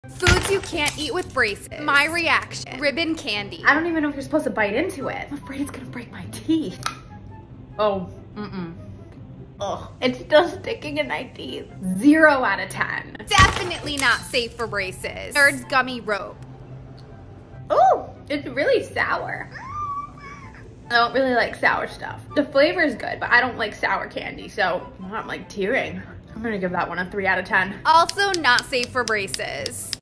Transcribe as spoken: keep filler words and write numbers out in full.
Foods you can't eat with braces. My reaction. Ribbon candy. I don't even know if you're supposed to bite into it. I'm afraid it's gonna break my teeth. Oh, mm-mm. Ugh, it's still sticking in my teeth. Zero out of ten. Definitely not safe for braces. Nerd's gummy rope. Oh, it's really sour. I don't really like sour stuff. The flavor is good, but I don't like sour candy, so I'm like tearing. I'm gonna give that one a three out of ten. Also not safe for braces.